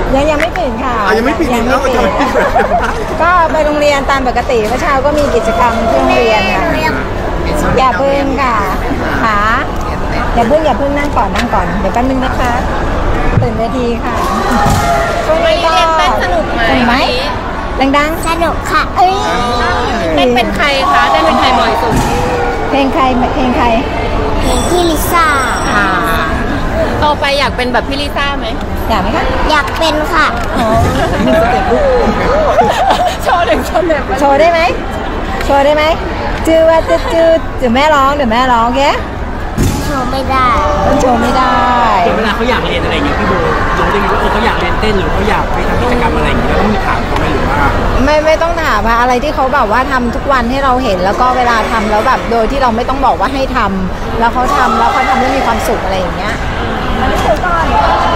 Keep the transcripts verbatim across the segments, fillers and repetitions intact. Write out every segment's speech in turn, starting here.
ยังยังไม่ปิดค่ะยังไม่ปิดยังไม่ปิดก็ไปโรงเรียนตามปกติเมื่อเช้าก็มีกิจกรรมที่โรงเรียนค่ะอย่าเพิ่งค่ะขาอย่าเพิ่งอย่าเพิ่งนั่งก่อนนั่งก่อนเดี๋ยวแป๊บนึงนะคะตื่นเวทีค่ะช่วงนี้ก็สนุกไหมดังๆสนุกค่ะเอ้ยเต้นเป็นใครคะเต้นเป็นใครบ่อยสุดเพลงใครเพลงใครเพลงพี่ลิซ่าค่ะโตไปอยากเป็นแบบพี่ลิซ่าไหมอยากไหมคะอยากเป็นค่ะมีสเต็ปลูกโชว์หนึ่งโชว์หนึ่งโชว์ได้ไหมโชว์ได้ไหมจื้อว่าจื้อจื้อเดี๋ยวแม่ร้องเดี๋ยวแม่ร้องแกโชว์ไม่ได้โชว์ไม่ได้เวลาเขาอยากเรียนอะไรอย่างเงี้ยพี่โบน้องจะคิดว่าเออเขาอยากเรียนเต้นหรือเขาอยากไปทำกิจกรรมอะไรอย่างเงี้ยต้องมีถามเขาไหมหรือว่าไม่ไม่ต้องถามค่ะอะไรที่เขาแบบว่าทำทุกวันให้เราเห็นแล้วก็เวลาทำแล้วแบบโดยที่เราไม่ต้องบอกว่าให้ทำแล้วเขาทำแล้วเขาทำแล้วมีความสุขอะไรอย่างเงี้ยมันไม่เคยก่อน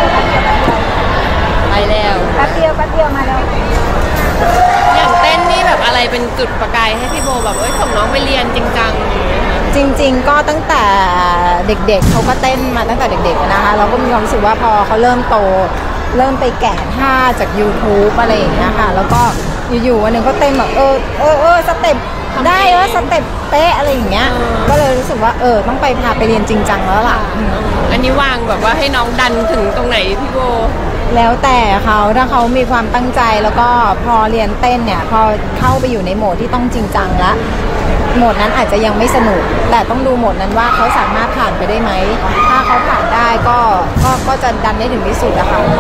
ไปแล้วแป๊บเดียวแป๊บเดียวมาแล้วอย่างเต้นนี่แบบอะไรเป็นจุดประกายให้พี่โบแบบเอ้ยส่งน้องไปเรียนจริงจังจริงๆก็ตั้งแต่เด็กๆเขาก็เต้นมาตั้งแต่เด็กๆนะคะเราก็มีความรู้สึกว่าพอเขาเริ่มโตเริ่มไปแกะท่าจาก YouTube อะไรอย่างเงี้ยค่ะแล้วก็อยู่ๆวันหนึ่งก็เต้นแบบเออเออเออสเต็ปได้เออสเต็ปเป๊ะอะไรอย่างเงี้ยก็เลยรู้สึกว่าเออต้องไปพาไปเรียนจริงจังแล้วล่ะอันนี้วางแบบว่าให้น้องดันถึงตรงไหนพี่โบแล้วแต่เขาถ้าเขามีความตั้งใจแล้วก็พอเรียนเต้นเนี่ยพอเข้าไปอยู่ในโหมดที่ต้องจริงจังแล้วโหมดนั้นอาจจะยังไม่สนุกแต่ต้องดูโหมดนั้นว่าเขาสามารถผ่านไปได้ไหมถ้าเขาผ่านได้ก็ก็ก็จะดันได้ถึงที่สุดอะค่ะ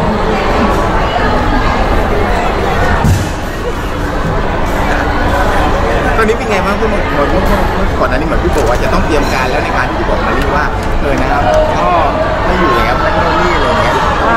ตอนนี้เป็นไงบ้างคุณหมอก่อนหน้านี้เหมือนพี่บอกว่าจะต้องเตรียมการแล้วในการที่จะบอกมารีว่าเออนะครับก็ไม่อยู่อย่างเงี้ยไม่ต้องนี่อะไรเงี้ย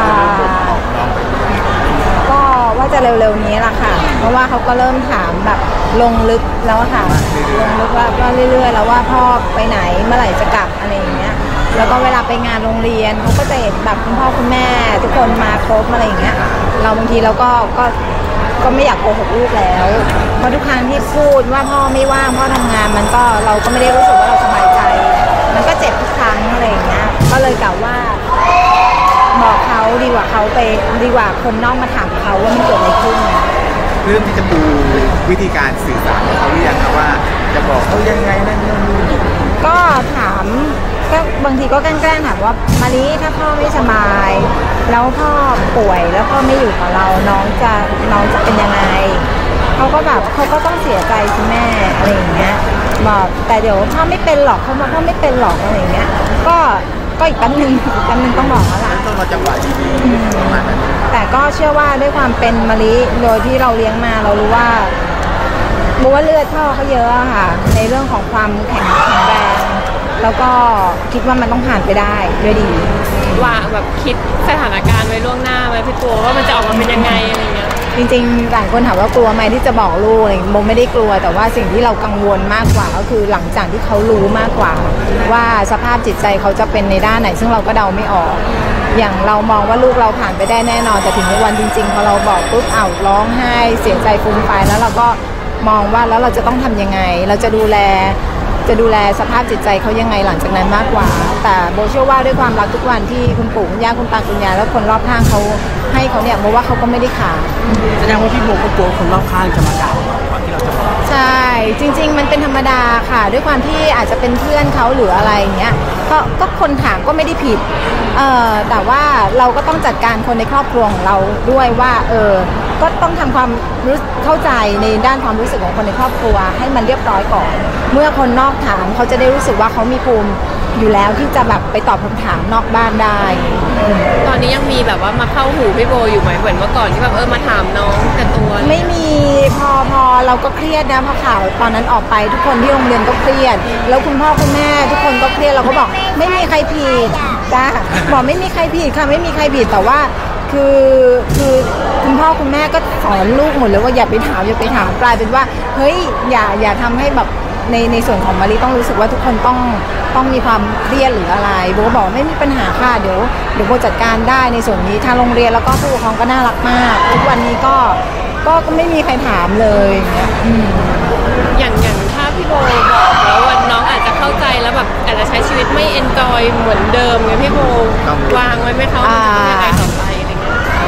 ก็ว่าจะเร็วๆนี้แหละค่ะเพราะว่าเขาก็เริ่มถามแบบลงลึกแล้วค่ะลงลึกว่าก็เรื่อยๆแล้วว่าพ่อไปไหนเมื่อไหร่จะกลับอะไรอย่างเงี้ยแล้วก็เวลาไปงานโรงเรียนเขาก็จะเห็นแบบคุณพ่อคุณแม่ทุกคนมาครบอะไรอย่างเงี้ยเราบางทีเราก็ก็ก็ไม่อยากโกหกลูกแล้วเพราะทุกครั้งที่พูดว่าพ่อไม่ว่างพ่อทำงานมันก็เราก็ไม่ได้รู้สึกว่าเราสบายใจมันก็เจ็บทุกครั้งอะไรอย่างเงี้ยก็เลยกล่าวว่าบอกเขาดีกว่าเขาไปดีกว่าคนนอกมาถามเขาว่ามันเกิดอะไรขึ้นเรื่องที่จะปูวิธีการสื่อสารกับเขาหรือยังครับว่าจะบอกเขายังไงนั่นนู่นนี่ก็ถามก็บางทีก็แกล้งๆถามว่ามารีถ้าพ่อไม่สบายแล้วพ่อป่วยแล้วพ่อไม่อยู่กับเราน้องจะน้องจะเป็นยังไงเขาก็แบบเขาก็ต้องเสียใจสิแม่อะไรอย่างเงี้ยบอกแต่เดี๋ยวพ่อไม่เป็นหรอกเขาบอกพ่อไม่เป็นหรอกอะไรอย่างเงี้ยก็ก็อีกแป๊บนึงอีกแป๊บนึงต้องบอกแล้วล่ะต้องรอจังหวะดีๆประมาณนั้นแต่ก็เชื่อว่าด้วยความเป็นมะลิโดยที่เราเลี้ยงมาเรารู้ว่ารู้ว่าเลือดพ่อเขาเยอะค่ะในเรื่องของความแข็งแรงแล้วก็คิดว่ามันต้องผ่านไปได้ด้วยดีว่าแบบคิดสถานการณ์ไว้ล่วงหน้าไว้พี่ตัวว่ามันจะออกมาเป็นยังไงอะไรเงี้ยจริงๆหลายคนถามว่ากลัวไหมที่จะบอกลูกอะไรโมไม่ได้กลัวแต่ว่าสิ่งที่เรากังวลมากกว่าก็คือหลังจากที่เขารู้มากกว่าว่าสภาพจิตใจเขาจะเป็นในด้านไหนซึ่งเราก็เดาไม่ออกอย่างเรามองว่าลูกเราผ่านไปได้แน่นอนแต่ถึงวันจริงๆพอเราบอกปุ๊บอ้าวร้องไห้เสียใจฟูมฟายแล้วเราก็มองว่าแล้วเราจะต้องทำยังไงเราจะดูแลจะดูแลสภาพจิตใจเขายังไงหลังจากนั้นมากกว่าแต่โบเชื่อว่าด้วยความรักทุกวันที่คุณปู่คุณย่าคุณตาคุณยายแล้วคนรอบข้างเขาให้เขาเนี่ยโบว่าเขาก็ไม่ได้ขาดแสดงว่าพี่โบก็กลัวคนรอบข้างจะมาด่าเราก่อนที่เราจะบอกใช่จริงๆมันเป็นธรรมดาค่ะด้วยความที่อาจจะเป็นเพื่อนเขาหรืออะไรเงี้ยก็ก็คนถามก็ไม่ได้ผิดเอ่อแต่ว่าเราก็ต้องจัดการคนในครอบครัวของเราด้วยว่าเออก็ต้องทำความรู้เข้าใจในด้านความรู้สึกของคนในครอบครัวให้มันเรียบร้อยก่อนเมื่อคนนอกถามเขาจะได้รู้สึกว่าเขามีภูมิอยู่แล้วที่จะแบบไปตอบคำถามนอกบ้านได้ตอนนี้ยังมีแบบว่ามาเข้าหูพี่โบอยู่ไหมเหมือนเมื่อก่อนที่แบบเออมาถามน้องแต่ตัวไม่มีพอพอเราก็เครียดนะพอข่าวตอนนั้นออกไปทุกคนที่โรงเรียนก็เครียดแล้วคุณพ่อคุณแม่ทุกคนก็เครียดเราก็บอกไม่มีใครผิดจ้าบอกไม่มีใครผิดค่ะไม่มีใครผิดแต่ว่าคือคือคุณพ่อคุณแม่ก็สอนลูกหมดเลยว่าอย่าไปถามอย่าไปถามกลายเป็นว่าเฮ้ยอย่าอย่าทำให้แบบในในส่วนของมารีต้องรู้สึกว่าทุกคนต้องต้องมีความเครียดหรืออะไรโบบอกไม่มีปัญหาค่ะเดี๋ยวเดี๋ยวโบจัดการได้ในส่วนนี้ทางโรงเรียนแล้วก็ผู้ปกครองก็น่ารักมากทุกวันนี้ก็ก็ก็ไม่มีใครถามเลยอย่างอย่างถ้าพี่โบบอกแล้ววันน้องอาจจะเข้าใจแล้วแบบอาจจะใช้ชีวิตไม่เอนจอยเหมือนเดิมไงพี่โบวางไว้ไหมเขาจะยังไงต่อไปอะไรเงี้ย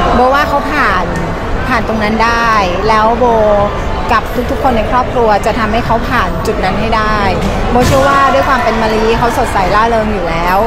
โบว่าเขาผ่านผ่านตรงนั้นได้แล้วโบกับทุกๆคนในครอบครัวจะทำให้เขาผ่านจุดนั้นให้ได้โบเชื่อว่าด้วยความเป็นมะลิเขาสดใสร่าเริงอยู่แล้ว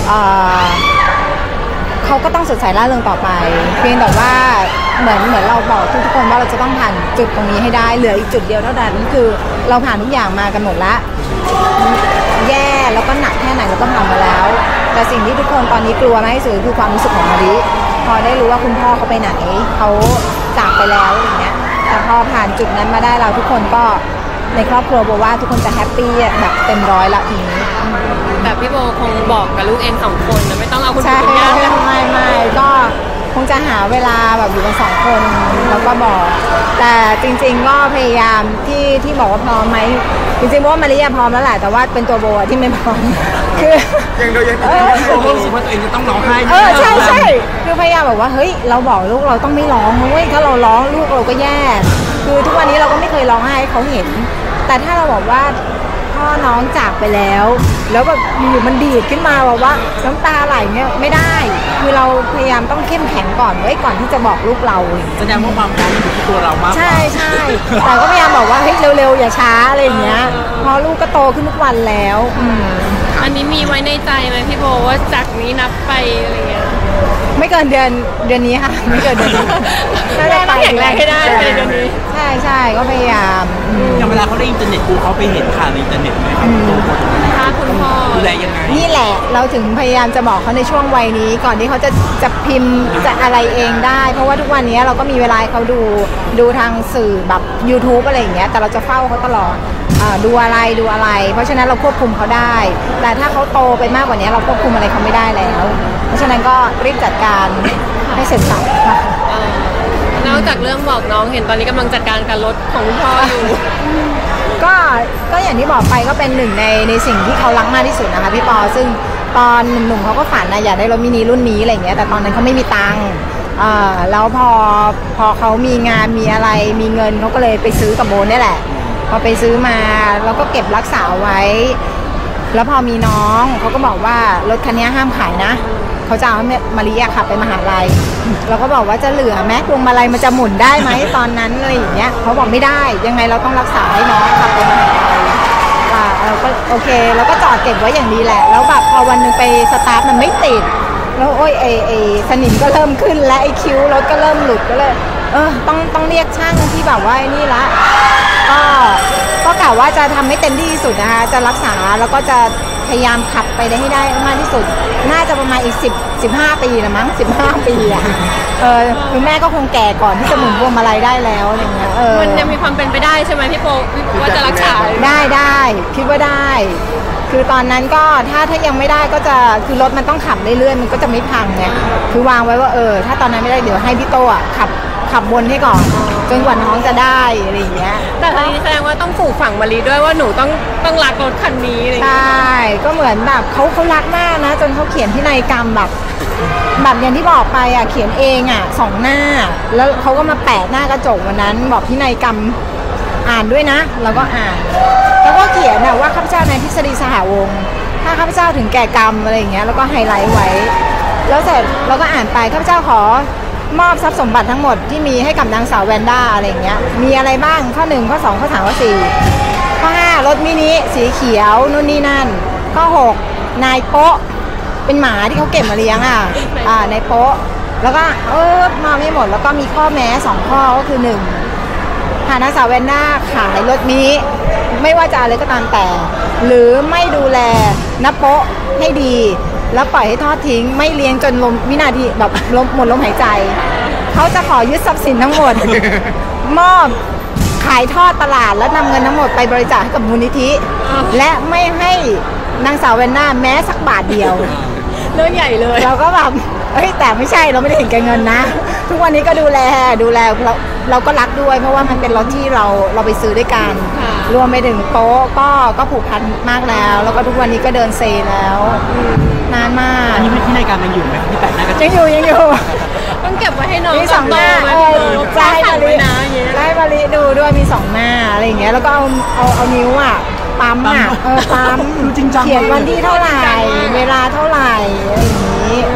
เขาก็ต้องสดใสร่าเริงต่อไปเพียงแต่ว่าเหมือนเหมือนเราบอกทุกๆคนว่าเราจะต้องผ่านจุดตรงนี้ให้ได้เหลืออีกจุดเดียวเท่านั้นคือเราผ่านทุกอย่างมากันหมดละแย่แล้วก็หนักแค่ไหนเราก็ผ่านมาแล้วแต่สิ่งที่ทุกคนตอนนี้กลัวมากที่สุดคือความรู้สึกของมะลิพอได้รู้ว่าคุณพ่อเขาไปไหนเขาจากไปแล้วอย่างเงี้ยแต่พอผ่านจุดนั้นมาได้เราทุกคนก็ในครอบครัวบอกว่าทุกคนจะแฮปปี้แบบเต็มร้อยละทีนี้แต่พี่โบคงบอกกับลูกเองสองคนนะไม่ต้องเอาคุณใช่ปู่คุณย่าไม่ไม่ก็คงจะหาเวลาแบบอยู่กันสองคนแล้วก็บอกแต่จริงๆก็พยายามที่ที่บอกว่าพร้อมไหมจริงๆว่ามาริยาพร้อมแล้วแหละแต่ว่าเป็นตัวโบที่ไม่พร้อมคือยังเรายังโบรู้สึกว่าตัวเองจะต้องร้องไห้เออใช่ใช่คือพยายามแบบว่าเฮ้ยเราบอกลูกเราต้องไม่ร้องเว้ยถ้าเราร้องลูกเราก็แย่คือทุกวันนี้เราก็ไม่เคยร้องไห้ให้เขาเห็นแต่ถ้าเราบอกว่าพ่อน้องจากไปแล้วแล้วแบบอยู่มันดีดขึ้นมาแบบว่าน้ำตาไหลเนี่ยไม่ได้คือเราพยายามต้องเข้มแข็งก่อนไว้ก่อนที่จะบอกลูกเราแสดงว่าความพร้อมอยู่ที่ตัวเรามากใช่ใช่แต่ก็พยายามบอกว่าเฮ้ยเร็วๆอย่าช้าอะไรอย่างเงี้ยพอลูกก็โตขึ้นทุกวันแล้วอันนี้มีไว้ในใจไหมพี่โบว่าจากนี้นับไปอะไรเงี้ยไม่เกินเดือนเดือนนี้ค่ะไม่เกินเดือนนี้แม่ต้องแข็งแรงให้ได้ในเดือนนี้ใช่ใช่ก็พยายามอย่างเวลาเขาเล่นอินเทอร์เน็ตกูเขาไปเห็นข่าวในอินเทอร์เน็ตไหมครับถ้าคุณพ่อดูแลยังไงนี่แหละเราถึงพยายามจะบอกเขาในช่วงวัยนี้ก่อนที่เขาจะจะพิมพ์จะอะไรเองได้เพราะว่าทุกวันนี้เราก็มีเวลาเขาดูดูทางสื่อแบบ YouTube อะไรอย่างเงี้ยแต่เราจะเฝ้าเขาตลอดดูอะไรดูอะไรเพราะฉะนั้นเราควบคุมเขาได้แต่ถ้าเขาโตไปมากกว่านี้เราควบคุมอะไรเขาไม่ได้แล้วเพราะฉะนั้นก็รีบจัดการให้เสร็จสับค่ะนอกจากเรื่องบอกน้องเห็นตอนนี้กำลังจัดการการรถของคุณพ่ออยู่ก็ก็อย่างที่บอกไปก็เป็นหนึ่งในในสิ่งที่เขารักมากที่สุดนะคะพี่ปอซึ่งตอนหนุ่มๆเขาก็ฝันนะอยากได้รถมินิรุ่นนี้อะไรอย่างเงี้ยแต่ตอนนั้นเขาไม่มีตังค์แล้วพอพอเขามีงานมีอะไรมีเงินเขาก็เลยไปซื้อกับโบนี่แหละพอไปซื้อมาแล้วก็เก็บรักษาไว้แล้วพอมีน้องเขาก็บอกว่ารถคันนี้ห้ามขายนะเขาจะเอาให้มาริยาขับไปมหาลัยเราก็บอกว่าจะเหลือแม้พวงมาลัยมันจะหมุนได้ไหมตอนนั้นอะไรอย่างเงี้ยเขาบอกไม่ได้ยังไงเราต้องรักษาให้น้องขับไปมหาลัยอ่าเราก็โอเคเราก็จอดเก็บไว้อย่างดีแหละแล้วแบบพอวันนึงไปสตาร์ทมันไม่ติดแล้วโอ้ยไอไอสนิมก็เริ่มขึ้นและไอคิ้วรถก็เริ่มหลุดก็เลยเออต้องต้องเรียกช่างที่แบบว่านี่ละก็ก็กะว่าจะทำให้เต็มที่ที่สุดนะคะจะรักษาแล้วก็จะพยายามขับไปได้ให้ได้มากที่สุดน่าจะประมาณอีกสิบ สิบห้าปีนะมั้งสิบห้าปีอ่ะเออคือแม่ก็คงแก่ก่อนที่จะหมุนพวงมาลัยได้แล้วอะไรเงี้ยเออมันยังมีความเป็นไปได้ใช่ไหมพี่โปว่าจะรักษาได้ได้คิดว่าได้คือตอนนั้นก็ถ้าถ้ายังไม่ได้ก็จะคือรถมันต้องขับเรื่อยๆมันก็จะไม่พังไงคือวางไว้ว่าเออถ้าตอนนั้นไม่ได้เดี๋ยวให้พี่โตอ่ะขับขับบนให้ก่อนจนกว่าน้องจะได้อะไรอย่างเงี้ยแต่ทีนี้แสดงว่าต้องปลูกฝังมะลิด้วยว่าหนูต้องต้องรักรถคันนี้อะไรใช่ก็เหมือนแบบเขาเขารักมากนะจนเขาเขียนพินัยกรรมแบบแบบอย่างที่บอกไปอ่ะเขียนเองอ่ะสองหน้าแล้วเขาก็มาแปะหน้ากระจกวันนั้นบอกพินัยกรรมอ่านด้วยนะเราก็อ่านแล้วก็เขียนนะว่าข้าพเจ้านายทฤษฎีสหวงศ์ถ้าข้าพเจ้าถึงแก่กรรมอะไรอย่างเงี้ยแล้วก็ไฮไลท์ไว้แล้วเสร็จเราก็อ่านไปข้าพเจ้าขอมอบทรัพย์สมบัติทั้งหมดที่มีให้กับนางสาวแวนด้าอะไรอย่างเงี้ยมีอะไรบ้างข้อหนึ่งข้อสองข้อสามข้อสี่ข้อห้ารถมินิสีเขียวนู่นนี่นั่นข้อหกนายโป๊ะเป็นหมาที่เขาเก็บมาเลี้ยงอ่ะอ่านายโป๊ะแล้วก็เออมาไม่หมดแล้วก็มีข้อแม้สองข้อก็คือหนึ่งหากนางสาวแวนด้าขายรถมินิไม่ว่าจะอะไรก็ตามแต่หรือไม่ดูแลนโป๊ะให้ดีแล้วปล่อยให้ทอดทิ้งไม่เลี้ยงจนลมวินาทีแบบลมหมดลมหายใจเขาจะขอยึดทรัพย์สินทั้งหมด มอบขายทอดตลาดแล้วนำเงินทั้งหมดไปบริจาคให้กับมูลนิธิและไม่ให้นางสาวแวนด้าแม้สักบาทเดียวเรื่องใหญ่เลยเราก็แบบเฮ้ยแต่ไม่ใช่เราไม่ได้เห็นแก่เงินนะทุกวันนี้ก็ดูแลดูแลเราเราก็รักด้วยเพราะว่ามันเป็นรถที่เราเราไปซื้อด้วยกันรวมไปถึงโต๊ะก็ก็ผูกพันมากแล้วแล้วก็ทุกวันนี้ก็เดินเซแล้วนานมากอันนี้พินัยกรรมยังอยู่ไหมที่แปะหน้ากระจกยังอยู่ยังอยู่ต้องเก็บไว้ให้น้องมีสองหน้าเออใช่มาลิได้มาลิดูด้วยมีสองหน้าอะไรอย่างเงี้ยแล้วก็เอาเอาเอานิ้วอ่ะปั๊มอ่ะเออปั๊มเขียนวันที่เท่าไหร่เวลาเท่าไหร่อะไรอย่างนี้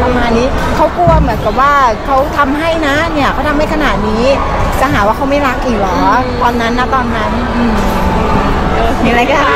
ประมาณนี้เขากลัวเหมือนกับว่าเขาทำให้นะเนี่ยเขาทำให้ขนาดนี้จะหาว่าเขาไม่รักอีกเหรอตอนนั้นนะตอนนั้นอืมมีอะไรก็